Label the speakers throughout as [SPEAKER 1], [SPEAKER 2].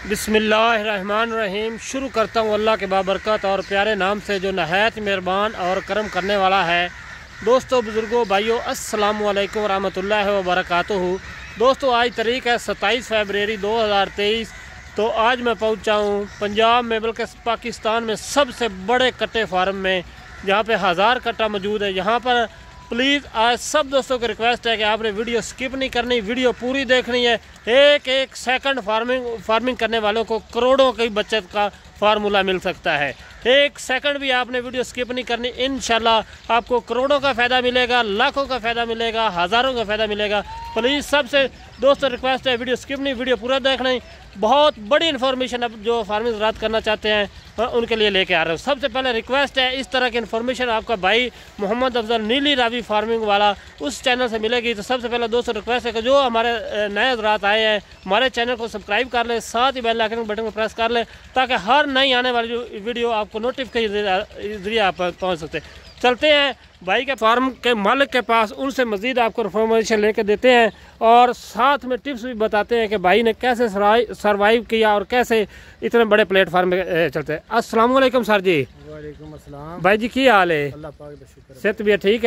[SPEAKER 1] बिस्मिल्लाहिर्रहमानिर्रहीम। शुरू करता हूँ अल्लाह के बाबरकत और प्यारे नाम से जो नहायत मेहरबान और करम करने वाला है। दोस्तों, बुज़ुर्गों, भाइयों, अस्सलामु अलैकुम रहमतुल्लाहि व बरकातुहू। दोस्तों, आज तारीख़ है 27 फरवरी 2023। तो आज मैं पहुँचा हूँ पंजाब में, बल्कि पाकिस्तान में सबसे बड़े कट्टे फार्म में, जहाँ पे 1000 कट्टा मौजूद है। यहाँ पर प्लीज़ आज सब दोस्तों की रिक्वेस्ट है कि आपने वीडियो स्किप नहीं करनी, वीडियो पूरी देखनी है। एक एक सेकंड फार्मिंग करने वालों को करोड़ों की बचत का फार्मूला मिल सकता है। एक सेकंड भी आपने वीडियो स्किप नहीं करनी। इंशाल्लाह आपको करोड़ों का फ़ायदा मिलेगा, लाखों का फ़ायदा मिलेगा, हज़ारों का फ़ायदा मिलेगा। प्लीज़ सबसे दोस्तों रिक्वेस्ट है, वीडियो स्किप नहीं, वीडियो पूरा देखना ही। बहुत बड़ी इन्फॉर्मेशन अब जो फार्मिंग ज़राअत करना चाहते हैं उनके लिए लेके आ रहे हो। सबसे पहले रिक्वेस्ट है, इस तरह की इन्फॉर्मेशन आपका भाई मोहम्मद अफजल नीली रावी फार्मिंग वाला उस चैनल से मिलेगी। तो सबसे पहले दोस्तों रिक्वेस्ट है कि जो हमारे नए हज़रात आए हैं हमारे चैनल को सब्सक्राइब कर ले, साथ ही बेल आइकन बटन को प्रेस कर ले, ताकि हर नई आने वाली वीडियो आपको नोटिफिकेशन के जरिए आप पहुँच सकते। चलते हैं भाई के फार्म के मालिक के पास, उनसे मज़ीद आपको इन्फॉर्मेशन लेके देते हैं और साथ में टिप्स भी बताते हैं कि भाई ने कैसे सरवाइव किया और कैसे इतने बड़े प्लेटफार्म में चलते हैं। अस्सलाम वालेकुम सर जी।
[SPEAKER 2] वालेकुम अस्सलाम भाई
[SPEAKER 1] जी, की हाल है?
[SPEAKER 2] अल्लाह पाक दा शुक्र है,
[SPEAKER 1] सेहत भी ठीक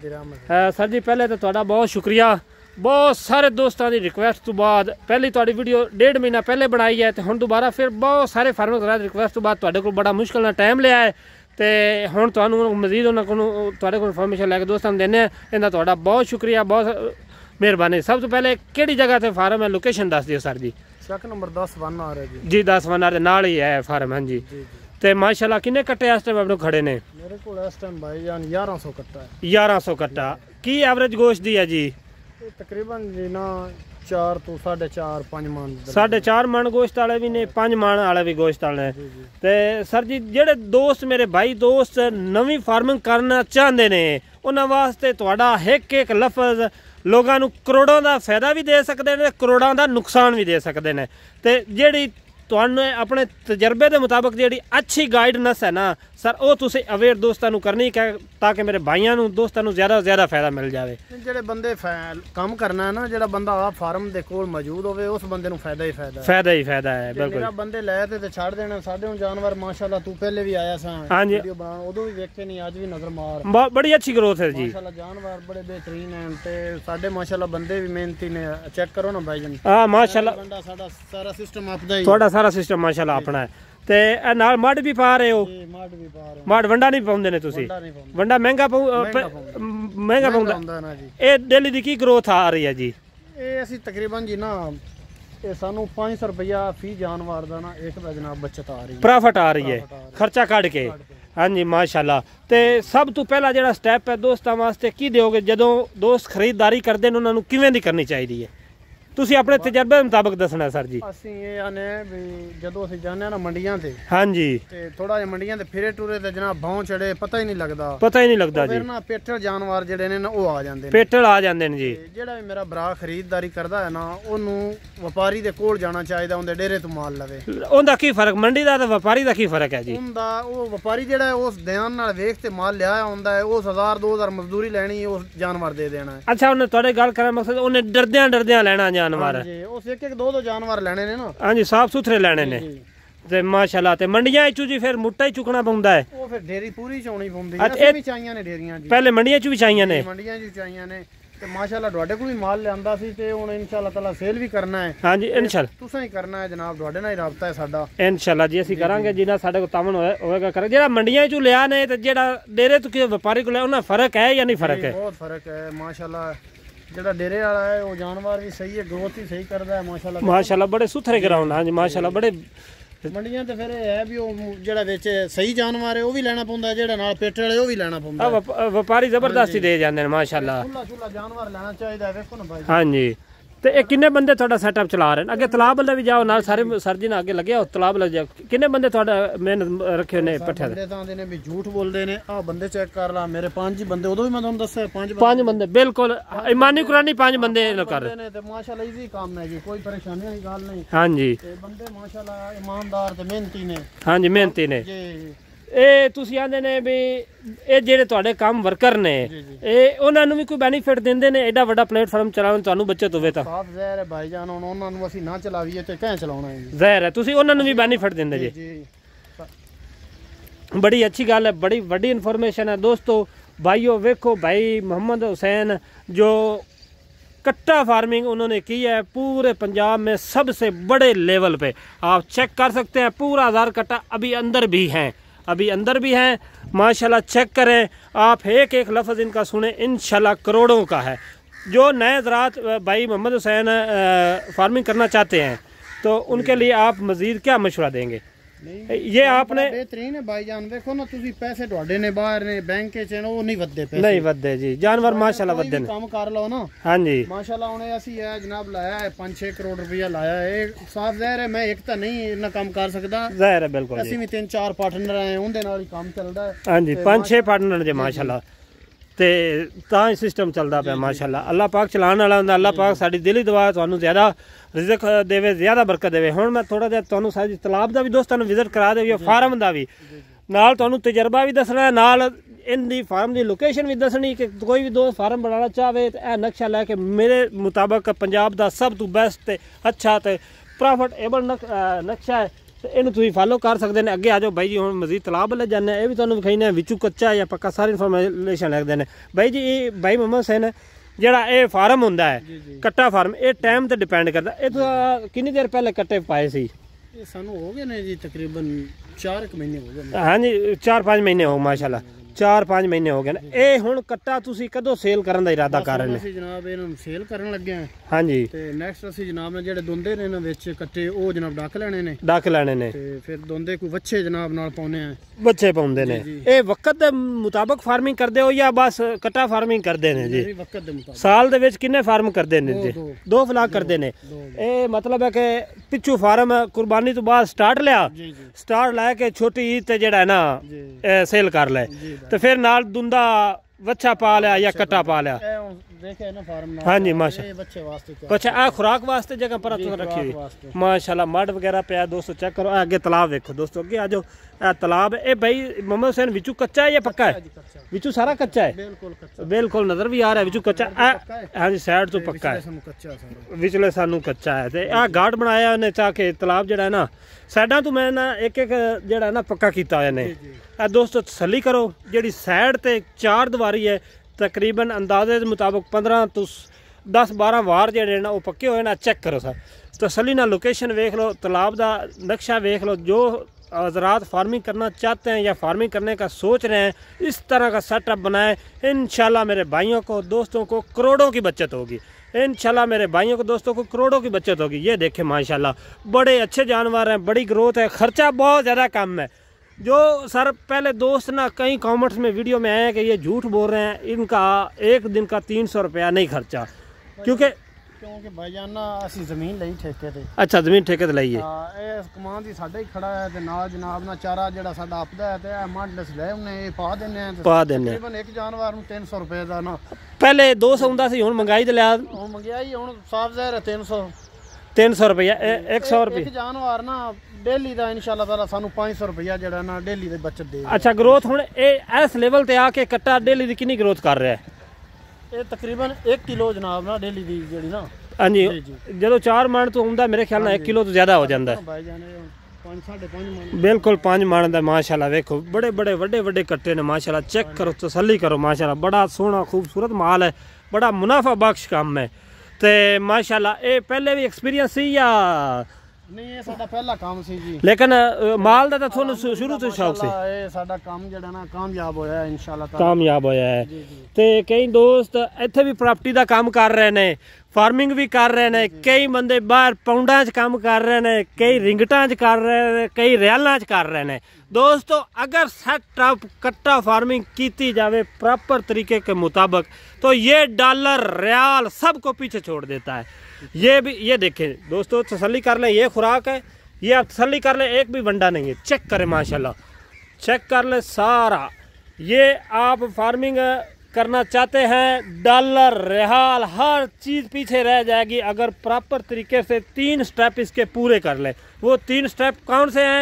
[SPEAKER 1] है? सर जी पहले तो तुहाडा बहुत शुक्रिया। बहुत सारे दोस्तों की रिक्वेस्ट तो बाद पहली तुहाडी वीडियो 1.5 महीना पहले बनाई है, तो हुण दोबारा फिर बहुत सारे फार्मर रिक्वेस्ट तो बाद तुहाडे कोल बड़ा मुश्किल नाल टाइम लिया है। तो हुण तुहानूं मज़ीद उन्होंने तुहाडे कोल इन्फॉर्मेशन लैके दोस्तों नूं देने। इहदा तुहाडा बहुत शुक्रिया, बहुत मेहरबानी। सब तो पहले किहड़ी जगह ते फार्म है, लोकेशन दस दिओ सर जी।
[SPEAKER 2] शक नंबर 10 वन आ रहा है
[SPEAKER 1] जी, 10 वन दे नाल ही है फार्म। हाँ जी। तो माशाल्लाह किन्ने कट्टे इस टाइम अपने खड़े ने?
[SPEAKER 2] मेरे को इस टाइम भाई जान 1100 कट्टा है।
[SPEAKER 1] 1100 कट्टा की एवरेज गोश्त दी है जी?
[SPEAKER 2] तकरीबन जी ना 4 तो 4.5 5 मन
[SPEAKER 1] 4.5 मन गोश्त वाले भी ने, 5 मन वाले भी गोश्त वाले ने। ते सर जी जेडे दोस्त मेरे भाई दोस्त नवी फार्मिंग करना चाहते ने उन्हां वास्ते तुहाडा एक एक लफज लोगों को करोड़ों का फायदा भी दे सकते हैं, करोड़ों का नुकसान भी दे सकते हैं। तो जी तुहानू अपने तजर्बे के मुताबिक जी अच्छी गाइडनेस है ना सर, वो तुसी अवेयर दोस्तों को करनी है, ताकि मेरे भाइयों को दोस्तों को ज़्यादा ज़्यादा फायदा मिल जाए।
[SPEAKER 2] जेडे बंदे काम करना है ना, जेड़ा बंदा आप फार्म दे कोल मौजूद होवे उस बंदे को फायदा ही फायदा है। बिल्कुल बंदे लै ते छड़ देना। साडे हुण जानवर माशाल्लाह तू पहले भी आया सा,
[SPEAKER 1] हां जी,
[SPEAKER 2] वीडियो बना उदों भी देखे नहीं, आज भी नजर मार,
[SPEAKER 1] बड़ी अच्छी ग्रोथ है जी
[SPEAKER 2] माशाल्लाह। जानवर बड़े बेहतरीन हैं ते साडे माशाल्लाह बंदे भी मेहनती ने। चेक करो ना भाई जान।
[SPEAKER 1] हां माशाल्लाह,
[SPEAKER 2] बंदा साडा सारा सिस्टम आपदा ही,
[SPEAKER 1] थोड़ा सारा सिस्टम माशाल्लाह अपना है। ते नाल मड भी पा रहे हो?
[SPEAKER 2] मड भी पा रहे हो।
[SPEAKER 1] मड वंडा नहीं पाउंदे ने तुसी? वंडा महंगा पाउंदा ना जी। ए डेली दी की ग्रोथ आ रही है जी?
[SPEAKER 2] ए असि तकरीबन जी ना ये सानू 500 रुपया फी जानवर दा ना एक दा जनाब बचत आ रही है,
[SPEAKER 1] प्रॉफिट आ रही है खर्चा कट के। हाँ जी माशाल्लाह। ते सब तो पहला जेड़ा स्टेप है दोस्तां वास्ते की दोगे जदों दोस्त खरीदारी करदे ने, उन्हां नूं किवें दी करनी चाहिदी है? तुसी अपने तजर्बे के मुताबिक दसना सर जी।
[SPEAKER 2] ਅਸੀਂ ਇਹ ਆਨੇ ਵੀ ਜਦੋਂ ਅਸੀਂ ਜਾਂਦੇ ਆ ਨਾ ਮੰਡੀਆਂ ਤੇ,
[SPEAKER 1] ਹਾਂਜੀ,
[SPEAKER 2] ਤੇ ਥੋੜਾ ਜਿਹਾ ਮੰਡੀਆਂ ਤੇ ਫਿਰੇ ਟੁਰੇ ਤੇ ਜਨਾਬ ਭੌਂ ਚੜੇ ਪਤਾ ਹੀ ਨਹੀਂ ਲੱਗਦਾ ਜੀ। ਫਿਰ ਨਾ ਪੇਟਲ ਜਾਨਵਰ ਜਿਹੜੇ ਨੇ ਨਾ ਉਹ ਆ ਜਾਂਦੇ ਨੇ,
[SPEAKER 1] ਪੇਟਲ ਆ ਜਾਂਦੇ ਨੇ ਜੀ।
[SPEAKER 2] ਜਿਹੜਾ ਵੀ ਮੇਰਾ ਭਰਾ ਖਰੀਦਦਾਰੀ ਕਰਦਾ ਹੈ ਨਾ, ਉਹਨੂੰ ਵਪਾਰੀ ਦੇ ਕੋਲ ਜਾਣਾ ਚਾਹੀਦਾ, ਉਹਦੇ ਡੇਰੇ ਤੋਂ ਮਾਲ ਲਵੇ।
[SPEAKER 1] ਉਹਦਾ ਕੀ ਫਰਕ ਮੰਡੀ ਦਾ ਤੇ ਵਪਾਰੀ ਦਾ ਕੀ ਫਰਕ ਹੈ ਜੀ?
[SPEAKER 2] ਉਹਦਾ ਉਹ ਵਪਾਰੀ ਜਿਹੜਾ ਉਸ ਧਿਆਨ ਨਾਲ ਵੇਖ ਤੇ ਮਾਲ ਲਿਆਇਆ ਹੁੰਦਾ ਹੈ, ਉਸ 1000 2000 ਮਜ਼ਦੂਰੀ ਲੈਣੀ, ਉਸ ਜਾਨਵਰ ਦੇ ਦੇਣਾ ਹੈ।
[SPEAKER 1] ਅੱਛਾ, ਉਹਨੇ ਤੁਹਾਡੇ ਗੱਲ ਕਰਨ ਮਕਸਦ ਉਹਨੇ ਡਰਦਿਆਂ ਲੈਣਾ जानवर?
[SPEAKER 2] उस एक एक दो जानवर लेने ने ना।
[SPEAKER 1] हाँ जी, साफ सुथरे लेने ने ते माशाल्लाह। ते मंडियां चू जी फिर मुट्टा ही चुकना पौंदा है?
[SPEAKER 2] वो फिर डेरी पूरी चौनी पौंदी है। ਅਸੀਂ ਵੀ ਚਾਹੀਆਂ ਨੇ ਡੇਰੀਆਂ ਜੀ,
[SPEAKER 1] पहले मंडियां चू भी चाहिए ने?
[SPEAKER 2] ਮੰਡੀਆਂ ਚ ਚਾਹੀਆਂ ਨੇ ਤੇ ਮਾਸ਼ਾਅੱਲਾ ਤੁਹਾਡੇ ਕੋਲ ਵੀ ਮਾਲ ਲਿਆਂਦਾ ਸੀ ਤੇ ਹੁਣ ਇਨਸ਼ਾਅੱਲਾ ਤਾਲਾ ਸੇਲ ਵੀ ਕਰਨਾ ਹੈ।
[SPEAKER 1] हाँ जी इंशाल्लाह
[SPEAKER 2] ਤੁਸੀਂ ਹੀ ਕਰਨਾ ਹੈ ਜਨਾਬ, ਤੁਹਾਡੇ ਨਾਲ ਹੀ ਰਾਬਤਾ ਹੈ ਸਾਡਾ।
[SPEAKER 1] इंशाल्लाह जी ਅਸੀਂ ਕਰਾਂਗੇ ਜਿੰਨਾ ਸਾਡੇ ਕੋਲ ਤਾਮਨ ਹੋਏਗਾ ਕਰਾਂਗੇ। ਜਿਹੜਾ ਮੰਡੀਆਂ ਚੋਂ ਲਿਆ ਨੇ ਤੇ ਜਿਹੜਾ ਡੇਰੇ ਤੋਂ ਕਿ ਵਪਾਰੀ ਕੋਲ ਉਹਨਾਂ ਫਰਕ ਹੈ ਜਾਂ ਨਹੀਂ ਫਰਕ ਹੈ?
[SPEAKER 2] ਬਹੁਤ ਫਰਕ ਹੈ ਮਾਸ਼ਾਅੱਲਾ। ਜਿਹੜਾ ਡੇਰੇ ਵਾਲਾ ਹੈ ਉਹ ਜਾਨਵਰ ਵੀ ਸਹੀ ਹੈ, ਗਰੋਥ ਵੀ ਸਹੀ ਕਰਦਾ ਹੈ ਮਾਸ਼ਾਅੱਲਾ।
[SPEAKER 1] ਮਾਸ਼ਾਅੱਲਾ ਬੜੇ ਸੁਥਰੇ ਗਰਾਊਂਡ। ਹਾਂਜੀ ਮਾਸ਼ਾਅੱਲਾ ਬੜੇ।
[SPEAKER 2] ਮੰਡੀਆਂ ਤੇ ਫਿਰ ਇਹ ਹੈ ਵੀ ਉਹ ਜਿਹੜਾ ਵਿੱਚ ਸਹੀ ਜਾਨਵਰ ਹੈ ਉਹ ਵੀ ਲੈਣਾ ਪੈਂਦਾ, ਜਿਹੜਾ ਨਾਲ ਪੇਟੇ ਵਾਲੇ ਉਹ ਵੀ ਲੈਣਾ ਪੈਂਦਾ।
[SPEAKER 1] ਵਪਾਰੀ ਜ਼ਬਰਦਸਤੀ ਦੇ ਜਾਂਦੇ ਨੇ ਮਾਸ਼ਾਅੱਲਾ।
[SPEAKER 2] ਖੁੱਲਾ ਜਾਨਵਰ ਲੈਣਾ ਚਾਹੀਦਾ, ਵੇਖੋ ਨਾ ਭਾਈ।
[SPEAKER 1] ਹਾਂਜੀ। ਤੇ ਇਹ ਕਿੰਨੇ ਬੰਦੇ ਤੁਹਾਡਾ ਸੈਟਅਪ ਚਲਾ ਰਹੇ ਨੇ? ਅੱਗੇ ਤਲਾਬ ਵਾਲੇ ਵੀ ਜਾਓ ਨਾਲ, ਸਾਰੇ ਸਰ ਜੀ ਨਾਲ ਅੱਗੇ ਲੱਗਿਆ ਤਲਾਬ ਵਾਲੇ ਜਾਓ। ਕਿੰਨੇ ਬੰਦੇ ਤੁਹਾਡਾ ਮਿਹਨਤ ਰੱਖੇ ਨੇ ਪੱਠਿਆਂ ਦੇ?
[SPEAKER 2] ਬੰਦੇ ਨੇ ਵੀ ਝੂਠ ਬੋਲਦੇ ਨੇ। ਆ ਬੰਦੇ ਚੈੱਕ ਕਰ ਲਾ, ਮੇਰੇ 5 ਬੰਦੇ, ਉਦੋਂ ਵੀ ਮੈਂ ਤੁਹਾਨੂੰ ਦੱਸਿਆ 5
[SPEAKER 1] ਬੰਦੇ ਬਿਲਕੁਲ ਇਮਾਨੀ ਕੁਰਾਨੀ 5 ਬੰਦੇ ਕਰ ਰਹੇ
[SPEAKER 2] ਨੇ। ਤੇ ਮਾਸ਼ਾਅੱਲਾ ਈਜ਼ੀ ਕੰਮ ਹੈ ਜੀ, ਕੋਈ ਪਰੇਸ਼ਾਨੀ ਵਾਲੀ ਗੱਲ ਨਹੀਂ।
[SPEAKER 1] ਹਾਂਜੀ,
[SPEAKER 2] ਤੇ ਬੰਦੇ ਮਾਸ਼ਾਅੱਲਾ ਇਮਾਨਦਾਰ ਤੇ ਮਿਹਨਤੀ ਨੇ।
[SPEAKER 1] ਹਾਂਜੀ ਮਿਹਨਤੀ ਨੇ
[SPEAKER 2] ਜੀ।
[SPEAKER 1] ਇਹ ਤੁਸੀਂ ਆਂਦੇ ਨੇ ਵੀ ਇਹ ਜਿਹੜੇ ਤੁਹਾਡੇ ਕੰਮ ਵਰਕਰ ਨੇ ਇਹ ਉਹਨਾਂ ਨੂੰ ਵੀ ਕੋਈ ਬੈਨੀਫਿਟ ਦਿੰਦੇ ਨੇ ਐਡਾ ਵੱਡਾ ਪਲੇਟਫਾਰਮ ਚਲਾਉਣ ਤੁਹਾਨੂੰ ਬੱਚਤ ਹੋਵੇ ਤਾਂ?
[SPEAKER 2] ਸਾਫ ਜ਼ਹਿਰ ਹੈ ਭਾਈਜਾਨ, ਹੁਣ ਉਹਨਾਂ ਨੂੰ ਅਸੀਂ ਨਾ ਚਲਾਵੀਏ ਤੇ ਕਿਵੇਂ ਚਲਾਉਣਾ ਹੈ?
[SPEAKER 1] ਜ਼ਹਿਰ ਹੈ, ਤੁਸੀਂ ਉਹਨਾਂ ਨੂੰ ਵੀ ਬੈਨੀਫਿਟ ਦਿੰਦੇ ਜੀ। बड़ी अच्छी गल है, बड़ी बड़ी इन्फॉर्मेशन है दोस्तों। भाइयों वेखो भाई मोहम्मद हुसैन जो कट्टा फार्मिंग उन्होंने की है पूरे पंजाब में सबसे बड़े लेवल पे, आप चेक कर सकते हैं पूरा 1000 कट्टा अभी अंदर भी हैं, अभी अंदर भी हैं माशाल्लाह। चेक करें आप, एक एक लफ्ज़ इनका सुने, इंशाल्लाह करोड़ों का है। जो नए ज़रात भाई मोहम्मद हुसैन फार्मिंग करना चाहते हैं तो उनके लिए आप मज़ीद क्या मशवरा देंगे? ये आपने
[SPEAKER 2] बेहतरीन है भाईजान, देखो ना तुसी पैसे ਤੁਹਾਡੇ ਨੇ ਬਾਹਰ ਨੇ बैंक च ਉਹ ਨਹੀਂ ਵੱਧਦੇ ਪੈਸੇ,
[SPEAKER 1] नहीं ਵੱਧਦੇ जी, जानवर माशाल्लाह ਵੱਧਦੇ ਨੇ,
[SPEAKER 2] ਕੰਮ ਕਰ ਲਓ ਨਾ।
[SPEAKER 1] ਹਾਂਜੀ
[SPEAKER 2] माशाल्लाह ਹੁਣ ਅਸੀਂ ਇਹ ਜਨਾਬ ਲਾਇਆ ਹੈ 5-6 ਕਰੋੜ ਰੁਪਇਆ ਲਾਇਆ ਹੈ, ਸਾਫ ਜ਼ਾਹਿਰ ਹੈ ਮੈਂ ਇੱਕ ਤਾਂ ਨਹੀਂ ਇੰਨਾ ਕੰਮ ਕਰ ਸਕਦਾ,
[SPEAKER 1] ਜ਼ਾਹਿਰ ਹੈ ਬਿਲਕੁਲ
[SPEAKER 2] ਅਸੀਂ ਵੀ 3-4 ਪਾਰਟਨਰ ਆਏ ਉਹਦੇ ਨਾਲ ਹੀ ਕੰਮ ਚੱਲਦਾ ਹੈ।
[SPEAKER 1] ਹਾਂਜੀ 5-6 ਪਾਰਟਨਰ ਜੇ ਮਾਸ਼ਾਅੱਲਾ, ਤੇ ਤਾਂ ਹੀ ਸਿਸਟਮ ਚੱਲਦਾ ਪਿਆ ਮਾਸ਼ਾਅੱਲਾ। ਅੱਲਾਹ ਪਾਕ ਚਲਾਉਣ ਵਾਲਾ ਹੁੰਦਾ, ਅੱਲਾਹ ਪਾਕ ਸਾਡੀ ਦਿਲੀ ਦੁਆ ਤੁਹਾਨੂੰ ਜ਼ਿਆਦਾ ਰਿਜ਼ਕ ਦੇਵੇ, ਜ਼ਿਆਦਾ ਬਰਕਤ ਦੇਵੇ। ਹੁਣ ਮੈਂ ਥੋੜਾ ਜਿਹਾ ਤੁਹਾਨੂੰ ਸਾਡੀ ਤਲਾਬ ਦਾ ਵੀ ਦੋਸਤਾਂ ਨੂੰ ਵਿਜ਼ਿਟ ਕਰਾ ਦੇਵੀਏ, ਫਾਰਮ ਦਾ ਵੀ ਨਾਲ ਤੁਹਾਨੂੰ ਤਜਰਬਾ ਵੀ ਦੱਸਣਾ, ਨਾਲ इनकी फार्म की लोकेशन भी दसनी कि कोई भी दोस्त फार्म बनाना चाहे तो यह नक्शा लैके मेरे मुताबिक पंजाब का सब तो बेस्ट अच्छा तो प्रॉफिटेबल नक्शा है, तो इन्हू तुम फॉलो कर सकते हैं। अगे आ जाओ भाई जी, हम मजीद तलाब वाले जाने, ये भी तुम्हें विखाई विचू कच्चा या पक्का सारी इन्फॉर्मेशन लिखते हैं भाई जी। ये भाई मोहम्मद हुसैन ਜਿਹੜਾ ਇਹ ਫਾਰਮ ਹੁੰਦਾ ਹੈ ਕੱਟਾ ਫਾਰਮ, ਇਹ ਟਾਈਮ ਤੇ ਡਿਪੈਂਡ ਕਰਦਾ। ਇਹ ਤਾਂ ਕਿੰਨੀ ਦੇਰ ਪਹਿਲੇ ਕੱਟੇ ਪਾਏ ਸੀ?
[SPEAKER 2] ਇਹ ਸਾਨੂੰ ਹੋ ਗਏ ਨੇ ਜੀ ਤਕਰੀਬਨ 4 ਮਹੀਨੇ ਹੋ ਗਏ।
[SPEAKER 1] ਹਾਂਜੀ 4-5 ਮਹੀਨੇ ਹੋ ਮਾਸ਼ਾਅੱਲਾ, 4-5 ਮਹੀਨੇ ਹੋ ਗਏ ਨੇ। ਇਹ ਹੁਣ ਕੱਟਾ ਤੁਸੀਂ ਕਦੋਂ ਸੇਲ ਕਰਨ ਦਾ ਇਰਾਦਾ ਕਰ ਰਹੇ ਨੇ?
[SPEAKER 2] ਅਸੀਂ ਜਨਾਬ ਇਹਨਾਂ ਨੂੰ ਸੇਲ ਕਰਨ ਲੱਗੇ ਹਾਂ।
[SPEAKER 1] ਹਾਂਜੀ
[SPEAKER 2] ਤੇ ਨੈਕਸਟ ਅਸੀਂ ਜਨਾਬ ਨੇ ਜਿਹੜੇ ਦੋਂਦੇ ਨੇ ਇਹਨਾਂ ਵਿੱਚ ਕੱਟੇ ਉਹ ਜਨਾਬ ਡੱਕ ਲੈਣੇ ਨੇ,
[SPEAKER 1] ਡੱਕ ਲੈਣੇ ਨੇ,
[SPEAKER 2] ਤੇ ਫਿਰ ਦੋਂਦੇ ਕੋਈ ਵੱਛੇ ਜਨਾਬ ਨਾਲ ਪਾਉਣੇ ਆ,
[SPEAKER 1] ਬੱਚੇ ਪਾਉਂਦੇ ਨੇ। ਇਹ ਵਕਤ ਦੇ ਮੁਤਾਬਕ ਫਾਰਮਿੰਗ ਕਰਦੇ ਹੋ ਜਾਂ ਬਸ ਕੱਟਾ ਫਾਰਮਿੰਗ ਕਰਦੇ ਨੇ ਜੀ?
[SPEAKER 2] ਵਕਤ ਦੇ ਮੁਤਾਬਕ।
[SPEAKER 1] ਸਾਲ ਦੇ ਵਿੱਚ ਕਿੰਨੇ ਫਾਰਮ ਕਰਦੇ ਨੇ ਜੀ? 2 ਫਲਾਕ ਕਰਦੇ ਨੇ। ਇਹ ਮਤਲਬ ਹੈ ਕਿ ਪਿੱਛੂ ਫਾਰਮ ਕੁਰਬਾਨੀ ਤੋਂ ਬਾਅਦ ਸਟਾਰਟ ਲਿਆ, ਸਟਾਰਟ ਲੈ ਕੇ ਛੋਟੀ ਈਦ ਤੇ ਜਿਹੜਾ ਹੈ ਨਾ ਸੇਲ ਕਰ ਲੈ, ਤੇ ਫਿਰ ਨਾਲ ਦੁੰਦਾ ਵੱਛਾ ਪਾ ਲਿਆ ਜਾਂ ਕੱਟਾ ਪਾ ਲਿਆ।
[SPEAKER 2] देखे ना फार्म ना।
[SPEAKER 1] हाँ जी माशा
[SPEAKER 2] बच्चे वास्ते क्या?
[SPEAKER 1] अच्छा आ खुराक वास्ते जगह पर रखी हुई माशाल्लाह। मड वगैरह पे दोस्तों चेक करो, आगे तालाब देखो दोस्तों, अगे आ जाओ। तालाब है भाई मोहम्मद हुसैन, विचू कच्चा है या पक्का है? विचू सारा कच्चा है, बिल्कुल नजर भी आ रहा है विचू कच्चा। हाँ जी साइड तो पक्का है, विचले सानू कच्चा है। ते आ गार्ड बनाया उन्हें ताकि तालाब जड़ा है ना साइडा तो मैं ना एक जड़ा ना पक्का किया हुआ ने। दोस्तों तसल्ली करो, जी साइड ते 4 दीवारी है तकरीबन अंदाजे के मुताबिक 15 तो 10-12 वार जेडे ना वो पक्के हुए ना। चेक करो सर तसल्ली ना, लोकेशन वेख लो, तालाब का नक्शा वेख लो। जो हज़रात फार्मिंग करना चाहते हैं या फार्मिंग करने का सोच रहे हैं, इस तरह का सेटअप बनाएं। इंशाल्लाह मेरे भाइयों को दोस्तों को करोड़ों की बचत होगी। इंशाल्लाह मेरे भाइयों को दोस्तों को करोड़ों की बचत होगी। ये देखें माशाल्लाह बड़े अच्छे जानवर हैं, बड़ी ग्रोथ है, ख़र्चा बहुत ज़्यादा कम है। जो सर पहले दोस्त ना कई कमेंट्स में वीडियो में आए कि ये झूठ बोल रहे हैं, इनका एक दिन का 300 रुपया नहीं खर्चा, क्योंकि
[SPEAKER 2] भाईजान ना ਅਸੀਂ ਜ਼ਮੀਨ ਲਈ ਠੇਕੇ ਤੇ।
[SPEAKER 1] ਅੱਛਾ ਜ਼ਮੀਨ ਠੇਕੇ ਤੇ ਲਈ ਹੈ।
[SPEAKER 2] ਇਹ ਕਮਾਨ ਦੀ ਸਾਡੇ ਹੀ ਖੜਾ ਹੈ ਤੇ ਨਾਲ ਜਨਾਬ ਨਾ ਚਾਰਾ ਜਿਹੜਾ ਸਾਡਾ ਆਪਦਾ ਹੈ ਤੇ ਇਹ ਮੰਡਲਸ ਲੈ ਉਹਨੇ ਇਹ ਪਾ ਦਿੰਨੇ ਆ, ਤਕਰੀਬਨ ਇੱਕ ਜਾਨਵਰ ਨੂੰ 300 ਰੁਪਏ ਦਾ ਨਾ।
[SPEAKER 1] ਪਹਿਲੇ 200 ਹੁੰਦਾ ਸੀ, ਹੁਣ ਮਹਿੰਗਾਈ ਤੇ ਲਿਆ,
[SPEAKER 2] ਹੁਣ ਮੰਗਿਆਈ ਹੁਣ ਸਾਫ ਜ਼ਾਹਿਰ ਹੈ
[SPEAKER 1] 300 ਰੁਪਇਆ 100 ਰੁਪਏ
[SPEAKER 2] ਇੱਕ ਜਾਨਵਰ ਨਾ डेली ਦਾ इंशाल्लाह ताला सानू 500 रुपया जड़ा ना डेली दे बचत दे।
[SPEAKER 1] अच्छा ग्रोथ हुण ए इस लेवल ते आके कट्टा डेली दी कितनी ग्रोथ कर रहा है?
[SPEAKER 2] ये तकरीबन 1 किलो जनाब ना डेली दी जड़ी ना।
[SPEAKER 1] हां जी जदों 4 मण तो हुंदा मेरे ख्याल नाल 1 किलो तो ज्यादा हो जांदा है
[SPEAKER 2] भाई जाने 5-5.5 मण
[SPEAKER 1] बिल्कुल 5 मण दा माशाल्लाह। देखो बड़े बड़े वड्डे वड्डे कट्टे ने माशाल्लाह। चेक करो तसल्ली करो माशाल्लाह, बड़ा सोहना खूबसूरत माल है, बड़ा मुनाफा बख्श काम है ते माशाल्लाह। ये पहले भी एक्सपीरियंस सी या
[SPEAKER 2] नहीं? ये साडा पहला काम सी जी,
[SPEAKER 1] लेकिन माल दा तो थोनू शुरू तो शौक सी।
[SPEAKER 2] ये साडा काम जड़ा ना कामयाब होया है इंशाल्लाह ताला,
[SPEAKER 1] कामयाब होया है। ते कई दोस्त इत्थे भी प्रॉपर्टी दा काम कर रहे ने, फार्मिंग भी कर रहे ने, कई बंदे बाहर पाउंडां च काम कर रहे ने, कई रिंगटां च कर रहे ने, कई रियालां च कर रहे ने। दोस्तों अगर सेटअप कट्टा फार्मिंग की जावे प्रॉपर तरीके के मुताबिक तो ये डॉलर रियाल सबको पीछे छोड़ देता है। ये भी ये देखें दोस्तों, तसल्ली कर लें, ये खुराक है, ये आप तसल्ली कर लें, एक भी वंडा नहीं है। चेक करें माशाल्लाह, चेक कर लें सारा। ये आप फार्मिंग करना चाहते हैं, डॉलर रियाल हर चीज़ पीछे रह जाएगी अगर प्रॉपर तरीके से 3 स्टेप इसके पूरे कर लें। वो 3 स्टेप कौन से हैं?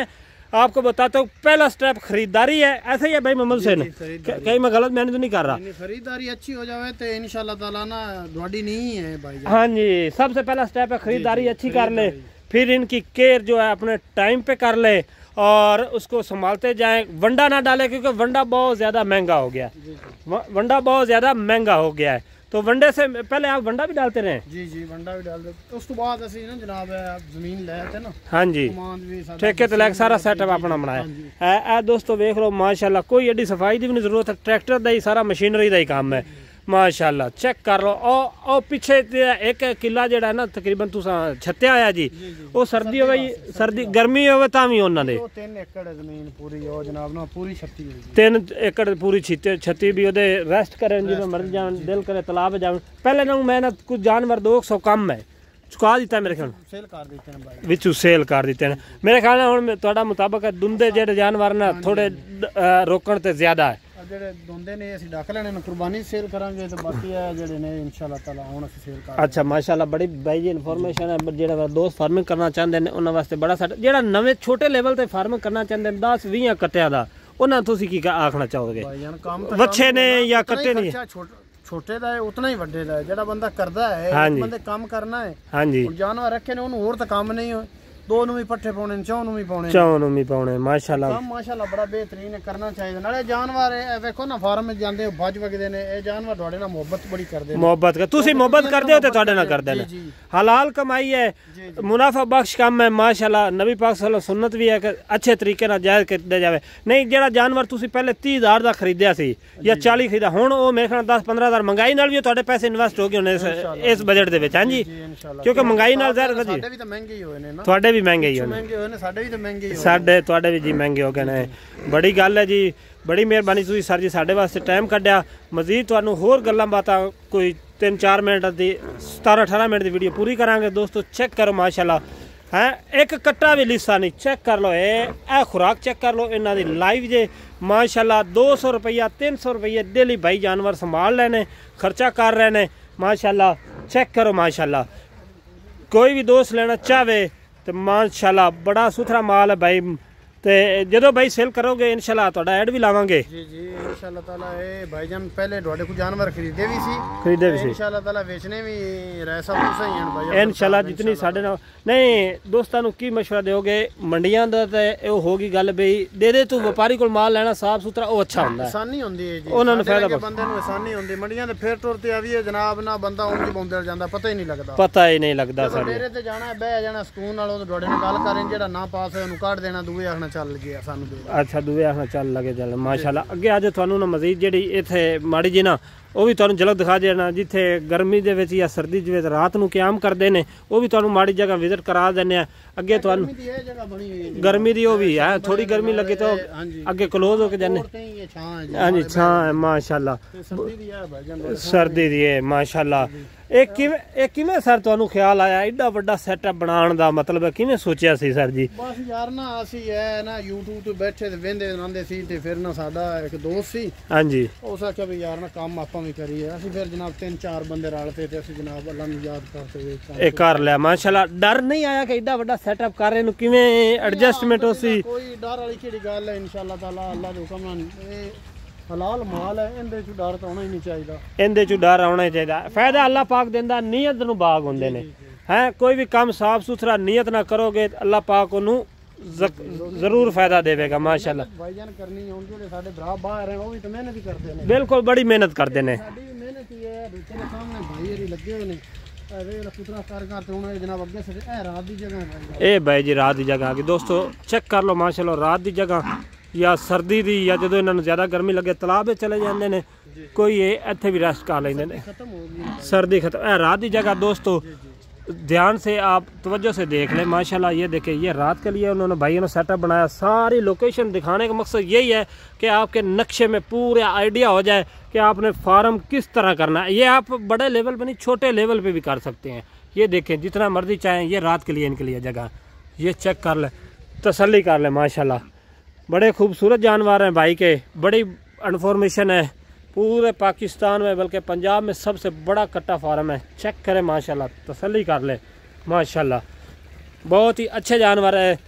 [SPEAKER 1] आपको बताता हूँ पहला स्टेप खरीदारी है, ऐसे ही है भाई मोहम्मद हुसैन, कहीं मैं गलत मैंने तो नहीं कर रहा।
[SPEAKER 2] खरीदारी अच्छी हो जाए तो इंशाल्लाह ताला ना ढोड़ी नहीं है भाई।
[SPEAKER 1] हाँ जी, सबसे पहला स्टेप है खरीदारी अच्छी कर ले, फिर इनकी केयर जो है अपने टाइम पे कर ले और उसको संभालते जाएं। वंडा ना डाले क्योंकि वंडा बहुत ज़्यादा महंगा हो गया, वंडा बहुत ज़्यादा महंगा हो गया है। तो वंडे से पहले आप वंडा भी डालते रहे?
[SPEAKER 2] जी वंडा भी डालते, उस तो बाद असि ना जनाब जमीन लेते ना।
[SPEAKER 1] हाँ जी, ठेके तो लैके सारा सेटअप अपना बनाया। दोस्तों वेख लो माशाल्लाह, कोई एडी सफाई की भी नहीं जरूरत है, ट्रैक्टर का ही सारा मशीनरी का ही काम है माशाल्लाह। चेक कर लो। और पीछे एक किला जो है ना तकरीबन तुसा छत्या आया जी, वो सर्दी हो सर्दी गर्मी हो तां उन्होंने
[SPEAKER 2] 3 एकड़ जमीन पूरी हो जनाब ना, पूरी
[SPEAKER 1] 3 एकड़ पूरी छत्ती भी ओदे रेस्ट करें जो मर्जी जान दिल करे तालाब जान। पहले ना मैं ना कुछ जानवर 200 कम है चुका दिता मेरे ख्याल
[SPEAKER 2] सेल कर देते हैं भाई,
[SPEAKER 1] विचू सेल कर दिते हैं मेरे ख्याल हुण तुहाडा मुताबिक दुंदे जेडे जानवर ना थोड़े रोकण ते ज्यादा है।
[SPEAKER 2] ਜਿਹੜੇ ਦੋਂਦੇ ਨੇ ਅਸੀਂ ਡੱਕ ਲੈਣੇ ਨੇ, ਕੁਰਬਾਨੀ ਸੇਲ ਕਰਾਂਗੇ ਤੇ ਬਾਕੀ ਆ ਜਿਹੜੇ ਨੇ ਇਨਸ਼ਾਅੱਲਾ ਤਾਲਾ ਹੁਣ ਅਸੀਂ ਸੇਲ ਕਰਾਂਗੇ।
[SPEAKER 1] ਅੱਛਾ ਮਾਸ਼ਾਅੱਲਾ, ਬੜੀ ਬਾਈ ਜੀ ਇਨਫੋਰਮੇਸ਼ਨ ਹੈ। ਜਿਹੜਾ ਦੋਸਤ ਫਾਰਮਿੰਗ ਕਰਨਾ ਚਾਹੁੰਦੇ ਨੇ ਉਹਨਾਂ ਵਾਸਤੇ ਬੜਾ ਸਾਡਾ, ਜਿਹੜਾ ਨਵੇਂ ਛੋਟੇ ਲੈਵਲ ਤੇ ਫਾਰਮਿੰਗ ਕਰਨਾ ਚਾਹੁੰਦੇ ਨੇ 10-20 ਕੱਟਿਆਂ ਦਾ, ਉਹਨਾਂ ਤੁਸੀਂ ਕੀ ਆਖਣਾ ਚਾਹੋਗੇ? ਵੱਛੇ ਨੇ ਜਾਂ ਕੱਟੇ ਨਹੀਂ?
[SPEAKER 2] ਛੋਟੇ ਦਾ ਹੈ ਉਤਨਾ ਹੀ ਵੱਡੇ ਦਾ ਹੈ, ਜਿਹੜਾ ਬੰਦਾ ਕਰਦਾ ਹੈ ਬੰਦੇ ਕੰਮ ਕਰਨਾ ਹੈ।
[SPEAKER 1] ਹਾਂਜੀ,
[SPEAKER 2] ਜਾਨਵਰ ਰੱਖੇ ਨੇ ਉਹਨੂੰ ਹੋਰ ਤਾਂ ਕੰਮ ਨਹੀਂ ਹੋਏ, ਦੋ ਨੂੰ ਵੀ ਪੱਠੇ ਪਾਉਣੇ, ਚੌਂ ਨੂੰ ਵੀ ਪਾਉਣੇ ਮਾਸ਼ਾਅੱਲਾ। ਕੰਮ ਮਾਸ਼ਾਅੱਲਾ ਬੜਾ ਬਿਹਤਰੀਨ ਹੈ, ਕਰਨਾ ਚਾਹੀਦਾ। ਨਾਲੇ ਜਾਨਵਰ ਵੇਖੋ ਨਾ ਫਾਰਮ ਵਿੱਚ ਜਾਂਦੇ ਭੱਜ ਵਗਦੇ ਨੇ, ਇਹ ਜਾਨਵਰ ਤੁਹਾਡੇ ਨਾਲ ਮੁਹੱਬਤ ਬੜੀ ਕਰਦੇ ਨੇ। ਮੁਹੱਬਤ ਤੁਸੀਂ ਮੁਹੱਬਤ ਕਰਦੇ ਹੋ ਤੇ ਤੁਹਾਡੇ ਨਾਲ ਕਰਦੇ ਨੇ। ਹਲਾਲ ਕਮਾਈ ਹੈ, ਮੁਨਾਫਾ ਬਖਸ਼ ਕੰਮ ਹੈ ਮਾਸ਼ਾਅੱਲਾ। ਨਬੀ ਪਾਕ ਸੱਲੱਲਾਹੁ अलैहि सुन्नत भी है कि अच्छे तरीके ਨਾਲ ਜਾਇਜ਼ ਕੀਤਾ ਜਾਵੇ। ਨਹੀਂ ਜਿਹੜਾ ਜਾਨਵਰ ਤੁਸੀਂ ਪਹਿਲੇ 30,000 ਦਾ ਖਰੀਦਿਆ ਸੀ ਜਾਂ 40 ਖਰੀਦਾ, ਹੁਣ ਉਹ ਮੇਰੇ ਖਿਆਲ 10-15,000 ਮਹਿੰਗਾਈ ਨਾਲ ਵੀ ਤੁਹਾਡੇ ਪੈਸੇ ਇਨਵੈਸਟ ਹੋ ਗਏ ਹੋਣੇ ਇਸ ਬਜਟ ਦੇ ਵਿੱਚ। ਹਾਂਜੀ, ਕਿਉਂਕਿ ਮਹਿੰਗਾਈ ਨਾਲ ਜ਼ਾਹਿਰ ਵਧੀ, ਸਾਡੇ ਵੀ ਤਾਂ ਮਹਿੰਗੇ ਹੀ ਹੋਏ ਨੇ ਨਾ,
[SPEAKER 1] ਤੁਹਾਡੇ ਵੀ ਮਹਿੰਗੇ ਹੀ ਹੋਣੇ,
[SPEAKER 2] ਸਾਡੇ ਵੀ ਤਾਂ ਮਹਿੰਗੇ ਹੀ ਹੋਏ,
[SPEAKER 1] ਸਾਡੇ ਤੁਹਾਡੇ ਵੀ ਜੀ ਮਹਿੰਗੇ ਹੋ ਗਏ ਨੇ। ਬੜੀ ਗੱਲ ਹੈ ਜੀ, ਬੜੀ ਮਿਹਰਬਾਨੀ ਤੁਸੀਂ ਸਰ ਜੀ ਸਾਡੇ ਵਾਸਤੇ ਟਾਈਮ ਕੱਢਿਆ। ਮਜ਼ੀਦ ਤੁਹਾਨੂੰ ਹੋਰ ਗੱਲਾਂ ਬਾਤਾਂ ਕੋਈ 3-4 ਮਿੰਟ ਦੀ 17-18 ਮਿੰਟ ਦੀ ਵੀਡੀਓ ਪੂਰੀ ਕਰਾਂਗੇ। ਦੋਸਤੋ ਚੈੱਕ ਕਰੋ ਮਾਸ਼ਾਅੱਲਾ, है एक कट्टा भी लिस्सा नहीं, चेक कर लो, ए खुराक चेक कर लो इन्हों की लाइव जे माशाल्लाह। 200 रुपया 300 रुपये डेली भाई जानवर संभाल रहे हैं, खर्चा कर रहे हैं माशाल्लाह। चेक करो माशाल्लाह, कोई भी दोस्त लेना चाहे तो माशाल्लाह बड़ा सुथरा माल है भाई। ते जदों भाई सेल करोगे इंशाल्लाह तुहाडा ऐड भी लावांगे।
[SPEAKER 2] जी इंशाल्लाह ताला। ए भाईजान पहले तुहाडे को जानवर खरीदे भी सी इंशाल्लाह ताला, बेचने भी रह सब कुछ ही हैं भाई इंशाल्लाह। जितनी साडे नाल नहीं दोस्तां नूं की मशवरा दोगे, मंडियां दा ते ओ होगी गल बई दे तू व्यापारी कोल माल लेना साफ सुथरा ओ अच्छा हुंदा है, आसानी हुंदी है जी, उन्हां नूं फायदा बंदे नूं आसानी हुंदी। मंडियां ते फेर टुर ते आवीए जनाब ना बंदा उंज बौंदे जांदा, पता ही नहीं लगदा साडे डेरे ते जाना बह जाना सुकून नाल, ओह तुहाडे नाल गल करें जेड़ा ना पास होए ओनूं काट देना, दूए आखना चल गया सानू दे। अच्छा दूए आखना चल लगे चल माशाल्लाह। अगे अज तुहानू ना मजीद जेड़ी इत्थे माड़ी जी ना वो भी तुहानू झलक दिखा देना, जिथे गर्मी दे विच या सर्दी दे विच रात नू क्याम करदे ने, वो भी तुहानू माड़ी जगह विजिट करा देने। अगे तुहानू गर्मी दी वो भी है, थोड़ी गर्मी लगे तो अगे क्लोज होके जाने। हां जी छां है माशाल्लाह, सर्दी दी है माशाल्लाह। एक किवें सर तुहानू ख्याल आया एडा वड्डा सेटअप बनाने दा, मतलब किवें सोचिया सी सर जी? बस यार ना असी है ना यूट्यूब ते बैठे ते वेंदे रहंदे सी ते फिर ना साडा एक दोस्त सी, हां जी, उस आख्या भी यार ना काम आपां भी करिए। असी फिर जनाब 3-4 बंदे रल पे ते असी जनाब अल्लाह नू याद करते कर लिया माशाल्लाह। डर नहीं आया कि एडा वड्डा सेटअप कर रहे नु किवें एडजस्टमेंट होसी? कोई डर वाली केड़ी गल है, इंशाल्लाह ताला अल्लाह दे हुक्म नाल हलाल माल है, इंदे चों डर तो होना ही नहीं चाहिदा, इंदे चों डर होना ही चाहिदा। फायदा अल्लाह पाक देंदा, नीयत नूं बाग हुंदे ने हैं। कोई भी काम साफ सुथरा नीयत ना करोगे अल्लाह पाक ओनू जरूर फायदा देवेगा माशाल्लाह। भाईजान करनी है जेडे साडे भरा बाहर हैं, वो भी तो मेहनत ही करदे ने, बिल्कुल बड़ी मेहनत करदे ने, साडी भी मेहनत ही है। दूसरे के सामने भाई हरी लगे हुए ने, पुत्रा कर हुण जनाब अगे से रात दी जगह है। ए भाई जी रात दी जगह आ गई दोस्तों, चेक कर लो माशाल्लाह। रात दी जगह या सर्दी दी या जो इन्होंने ज़्यादा गर्मी लगे तालाब चले जाते हैं, कोई इत्थे भी रेस्ट कर लेंगे ने, सर्दी खत्म है। रात की जगह दोस्तों ध्यान से आप तवज्जो से देख लें माशाल्लाह। ये देखें, ये रात के लिए उन्होंने भाइयों ने सेटअप बनाया। सारी लोकेशन दिखाने का मकसद यही है कि आपके नक्शे में पूरे आइडिया हो जाए कि आपने फार्म किस तरह करना है। ये आप बड़े लेवल पर नहीं छोटे लेवल पर भी कर सकते हैं। ये देखें जितना मर्जी चाहें, ये रात के लिए इनके लिए जगह, ये चेक कर लें, तसल्ली कर लें माशाल्लाह। बड़े खूबसूरत जानवर हैं भाई के, बड़ी इन्फॉर्मेशन है। पूरे पाकिस्तान में बल्कि पंजाब में सबसे बड़ा कट्टा फार्म है, चेक करें माशाल्लाह, तसल्ली कर ले माशाल्लाह। बहुत ही अच्छे जानवर है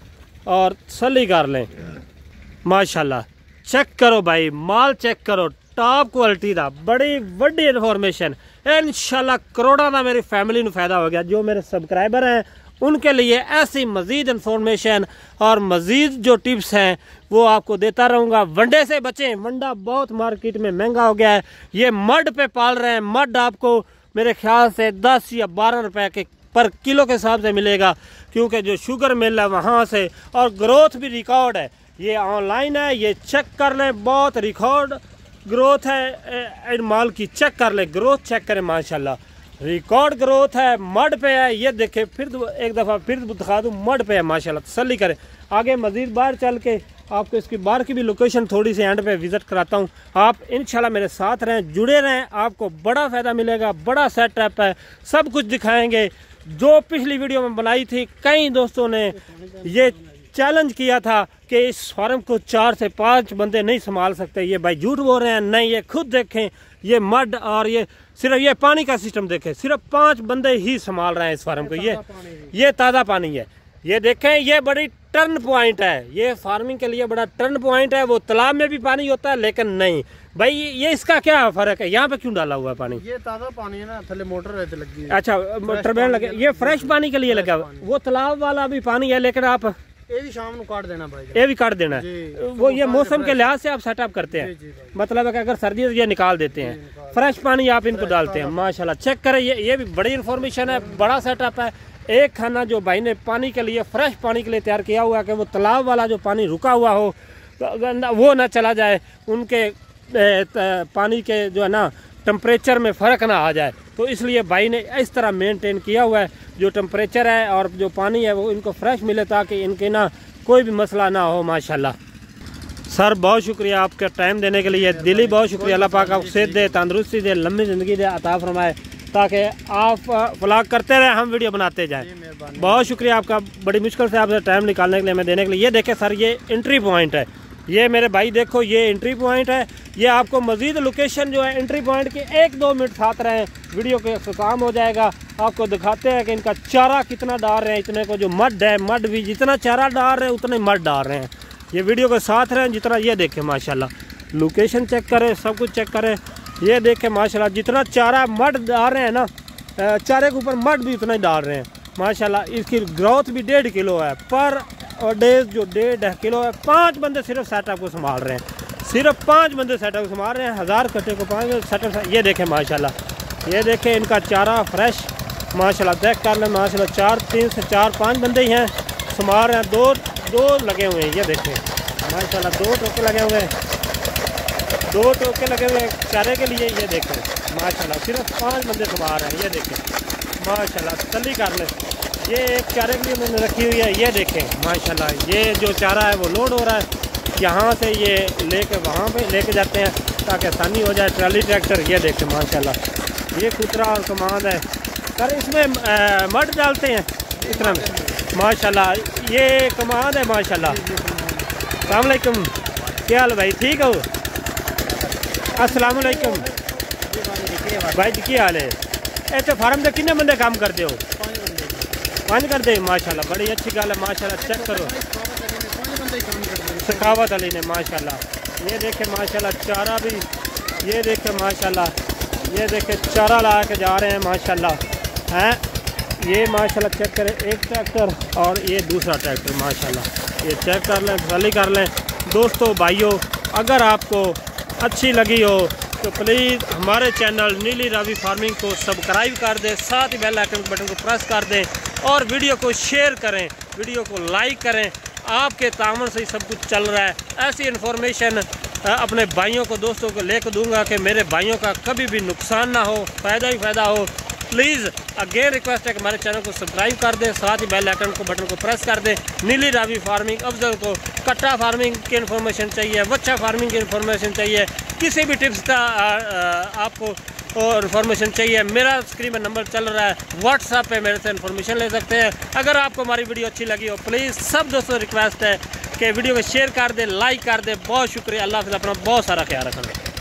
[SPEAKER 1] और तसल्ली कर लें। माशाल्लाह चेक करो भाई, माल चेक करो, टॉप क्वालिटी का, बड़ी वड्डी इन्फॉर्मेशन। इंशाल्लाह करोड़ों का मेरी फैमिली को फायदा हो गया। जो मेरे सब्सक्राइबर हैं उनके लिए ऐसी मज़ीद इन्फॉर्मेशन और मज़ीद जो टिप्स हैं वो आपको देता रहूँगा। वंडे से बचें, वंडा बहुत मार्केट में महंगा हो गया है। ये मड पे पाल रहे हैं, मड आपको मेरे ख्याल से 10 या 12 रुपए के पर किलो के हिसाब से मिलेगा, क्योंकि जो शुगर मिल है वहाँ से, और ग्रोथ भी रिकॉर्ड है। ये ऑनलाइन है, ये चेक कर लें, बहुत रिकॉर्ड ग्रोथ है इन माल की। चेक कर ले, ग्रोथ चेक करें, माशाल्लाह रिकॉर्ड ग्रोथ है। मड पे है, ये देखे, फिर एक दफ़ा फिर दिखा दूँ, मड पे है माशाल्लाह। तसल्ली करें। आगे मज़ीद बाहर चल के आपको इसकी बाहर की भी लोकेशन थोड़ी सी एंड पे विज़िट कराता हूँ। आप इंशाल्लाह मेरे साथ रहें, जुड़े रहें, आपको बड़ा फ़ायदा मिलेगा। बड़ा सेटअप है, सब कुछ दिखाएँगे। जो पिछली वीडियो में बनाई थी, कई दोस्तों ने ये चैलेंज किया था कि इस फार्म को 4 से 5 बंदे नहीं संभाल सकते। ये भाई झूठ बोल रहे हैं, नहीं, ये खुद देखें, ये मड और ये सिर्फ ये पानी का सिस्टम देखें, सिर्फ 5 बंदे ही संभाल रहे हैं इस फार्म को। ये ताज़ा पानी है, ये देखें, ये बड़ी टर्न पॉइंट है, ये फार्मिंग के लिए बड़ा टर्न पॉइंट है। वो तालाब में भी पानी होता है, लेकिन नहीं भाई, ये इसका क्या फ़र्क है? यहाँ पे क्यों डाला हुआ है पानी?
[SPEAKER 2] ये ताज़ा पानी है ना, थले मोटर रहते लगी है।
[SPEAKER 1] अच्छा, टर्बाइन लगे, ये फ्रेश पानी के लिए लगा हुआ। वो तालाब वाला भी पानी है, लेकिन आप
[SPEAKER 2] ये भी शाम को काट देना भाई,
[SPEAKER 1] ये भी काट देना है। वो ये मौसम के लिहाज से आप सेटअप करते हैं, मतलब है कि अगर सर्दी है तो ये निकाल देते हैं, फ्रेश पानी आप इनको डालते हैं। माशाल्लाह चेक करें, ये भी बड़ी इन्फॉर्मेशन है, बड़ा सेटअप है। एक खाना जो भाई ने पानी के लिए, फ्रेश पानी के लिए तैयार किया हुआ है कि वो तालाब वाला जो पानी रुका हुआ हो वो ना चला जाए, उनके पानी के जो है ना टेम्परेचर में फ़र्क ना आ जाए। तो इसलिए भाई ने इस तरह मेंटेन किया हुआ है, जो टेम्परेचर है और जो पानी है वो इनको फ्रेश मिले, ताकि इनके ना कोई भी मसला ना हो। माशाल्लाह सर, बहुत शुक्रिया आपका टाइम देने के लिए, दिली बहुत शुक्रिया। अल्लाह पाक आपको सेहत दे, तंदुरुस्ती दे, लंबी ज़िंदगी दे, अता फरमाए, ताकि आप व्लॉग करते रहें, हम वीडियो बनाते जाएं। बहुत शुक्रिया आपका, बड़ी मुश्किल से आपसे टाइम निकालने के लिए, मैं देने के लिए। ये देखें सर, ये एंट्री पॉइंट है, ये मेरे भाई देखो, ये एंट्री पॉइंट है। ये आपको मज़ीद लोकेशन जो है एंट्री पॉइंट के 1-2 मिनट साथ रहें, वीडियो के ख़त्म हो जाएगा। आपको दिखाते हैं कि इनका चारा कितना डाल रहे हैं। इतने को जो मड है, मड भी जितना चारा डाल रहे हैं उतने मड डाल रहे हैं। ये वीडियो के साथ रहें जितना। ये देखें माशाल्लाह, लोकेशन चेक करें, सब कुछ चेक करें। ये देखें माशाल्लाह, जितना चारा मड डाल रहे हैं ना, चारे के ऊपर मड भी उतना ही डाल रहे हैं माशाल्लाह। इसकी ग्रोथ भी 1.5 किलो है पर और डेज जो 1.5 किलो है। 5 बंदे सिर्फ सेटअप को संभाल रहे हैं, सिर्फ 5 बंदे सेटअप को संभाल रहे हैं। 1000 कट्टे को 5 सेटअप। ये देखें माशाल्लाह, ये देखें इनका चारा फ्रेश माशाल्लाह, चेक कर लें माशाल्लाह। 3 से 4-5 बंदे ही हैं, संभाल रहे हैं। दो लगे हुए हैं, ये देखें माशाल्लाह, 2 टोके लगे हुए हैं, 2 टोके लगे हुए हैं चारे के लिए। ये देखें माशाल्लाह, सिर्फ 5 बंदे संभाल रहे हैं। ये देखें माशाल्लाह, तसल्ली कर लें। ये एक चारे के लिए मैंने रखी हुई है, ये देखें माशाल्लाह। ये जो चारा है वो लोड हो रहा है, यहाँ से ये लेके वहाँ पे लेके जाते हैं ताकि आसानी हो जाए, ट्राली ट्रैक्टर। ये देखें माशाल्लाह, ये कुतरा और कमांद है सर, इसमें मड डालते हैं इस तरह में माशाल्लाह। ये कमांद है माशाल्लाह। अस्सलाम वालेकुम, क्या हाल भाई, ठीक हो? अस्सलाम वालेकुम भाई जी, क्या हाल है? इतने फार्म से कितने बंदे काम करते हो? 5 करते हैं माशाल्लाह, बड़ी अच्छी गल है माशाल्लाह। चेक करो, सखावत अली ने माशाल्लाह। ये देखे माशाल्लाह, चारा भी ये देखे माशाल्लाह, ये देखे चारा ला के जा रहे हैं माशाल्लाह हैं। ये माशाल्लाह चेक करें, एक ट्रैक्टर और ये दूसरा ट्रैक्टर माशाल्लाह। ये चेक कर लें, तसल्ली कर लें। दोस्तों भाइयों, अगर आपको अच्छी लगी हो तो प्लीज़ हमारे चैनल नीली रावी फार्मिंग को सब्सक्राइब कर दें, साथ ही बेल आइकन बटन को प्रेस कर दें और वीडियो को शेयर करें, वीडियो को लाइक करें। आपके तामन से ही सब कुछ चल रहा है। ऐसी इन्फॉर्मेशन अपने भाइयों को, दोस्तों को लेकर दूंगा कि मेरे भाइयों का कभी भी नुकसान ना हो, फ़ायदा ही फ़ायदा हो। प्लीज़ अगेन रिक्वेस्ट है कि हमारे चैनल को सब्सक्राइब कर दें, साथ ही बेल आइकन को बटन को प्रेस कर दें। नीली रावी फार्मिंग अफजल को कट्टा फार्मिंग की इन्फॉर्मेशन चाहिए, बच्चा फार्मिंग की इन्फॉर्मेशन चाहिए, किसी भी टिप्स का आपको और इन्फॉर्मेशन चाहिए, मेरा स्क्रीन पर नंबर चल रहा है, व्हाट्सएप पे मेरे से इन्फॉर्मेशन ले सकते हैं। अगर आपको हमारी वीडियो अच्छी लगी हो, प्लीज़ सब दोस्तों रिक्वेस्ट है कि वीडियो को शेयर कर दें, लाइक कर दें। बहुत शुक्रिया, अल्लाह हाफ़िज़, अपना बहुत सारा ख्याल रखना।